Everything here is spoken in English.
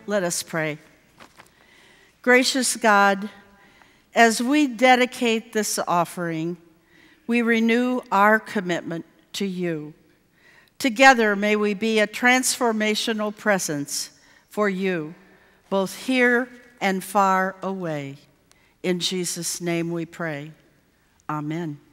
Let us pray. Gracious God, as we dedicate this offering, we renew our commitment to you. Together, may we be a transformational presence for you, both here and far away. In Jesus' name we pray. Amen.